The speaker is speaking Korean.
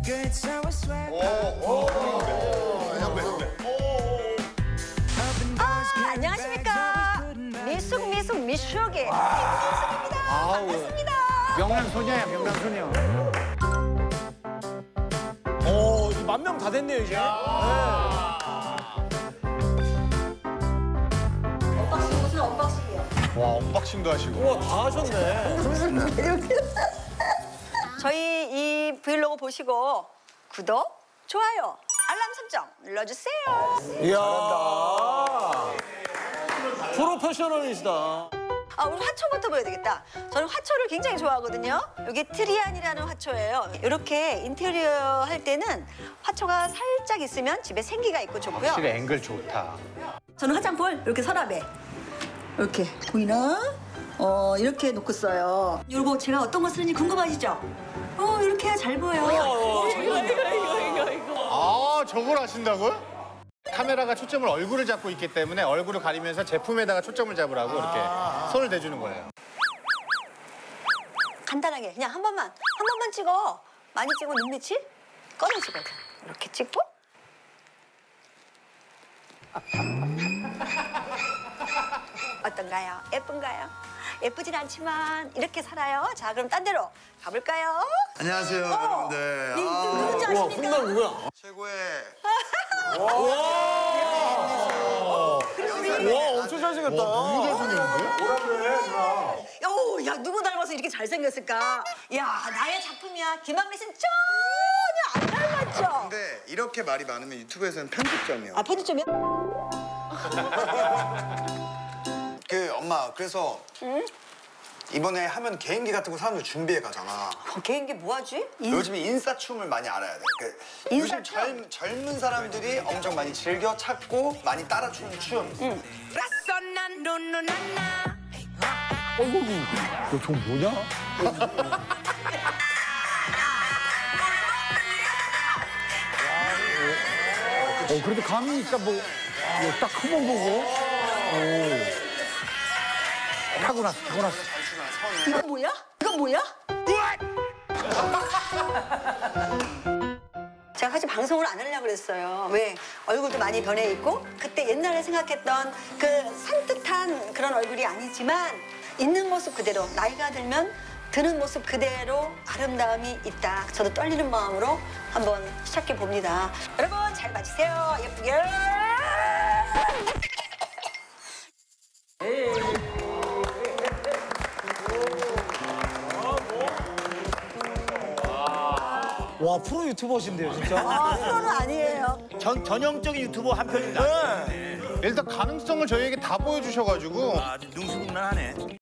안녕하십니까. 미숙 미숙의 김미숙입니다. 반갑습니다. 명랑소녀야, 명랑소녀. 이제 10,000명 다 됐네요, 이제. 언박싱 무슨 언박싱이요? 와, 언박싱도 하시고. 우와, 다 하셨네. 저희 이 브이로그 보시고 구독, 좋아요, 알람 설정 눌러주세요. 이야. 프로페셔널이시다. 우리 화초부터 보여야 되겠다. 저는 화초를 굉장히 좋아하거든요. 이게 트리안이라는 화초예요. 이렇게 인테리어 할 때는 화초가 살짝 있으면 집에 생기가 있고 좋고요. 확실히 앵글 좋다. 저는 화장볼 이렇게 서랍에 이렇게 보이나? 이렇게 놓고 써요. 이거 제가 어떤 거 쓰는지 궁금하시죠? 이렇게 해야 잘 보여요. 아, 저걸 하신다고요? 카메라가 초점을 얼굴을 잡고 있기 때문에 얼굴을 가리면서 제품에다가 초점을 잡으라고 이렇게 손을 대주는 거예요. 간단하게 그냥 한 번만 찍어. 많이 찍으면 눈빛이 꺼내지거든. 이렇게 찍고 어떤가요? 예쁜가요? 예쁘진 않지만 이렇게 살아요. 자, 그럼 딴 데로 가볼까요? 안녕하세요, 여러분들. 누군지 우와, 아십니까? 훈남 누구야? 최고의 와, 엄청 잘생겼다. 너무 잘생겼는데? 야, 누구 닮아서 이렇게 잘생겼을까? 야, 나의 작품이야. 김학래 씨는 전혀 안 닮았죠? 근데 이렇게 말이 많으면 유튜브에서는 편집점이요. 편집점이요? 엄마, 그래서 이번에 하면 개인기 같은 거 사람들 준비해 가잖아. 개인기 뭐 하지? 요즘에 인싸춤을 많이 알아야 돼. 요즘 젊은 사람들이 엄청 많이 즐겨 찾고 많이 따라 추는 춤. 저 뭐냐? 그래도 감이 있다, 딱 한 번 보고. 타고났어. 이건 뭐야? 제가 사실 방송을 안 하려고 그랬어요. 왜? 얼굴도 많이 변해 있고 그때 옛날에 생각했던 그 산뜻한 그런 얼굴이 아니지만 있는 모습 그대로 나이가 들면 드는 모습 그대로 아름다움이 있다. 저도 떨리는 마음으로 한번 시작해 봅니다. 여러분 잘 봐주세요. 예쁘게. 와, 프로 유튜버신데요, 진짜. 프로는 아니에요. 전형적인 유튜버 한 편입니다. 일단 가능성을 저희에게 다 보여주셔가지고 아주 능수능란하네.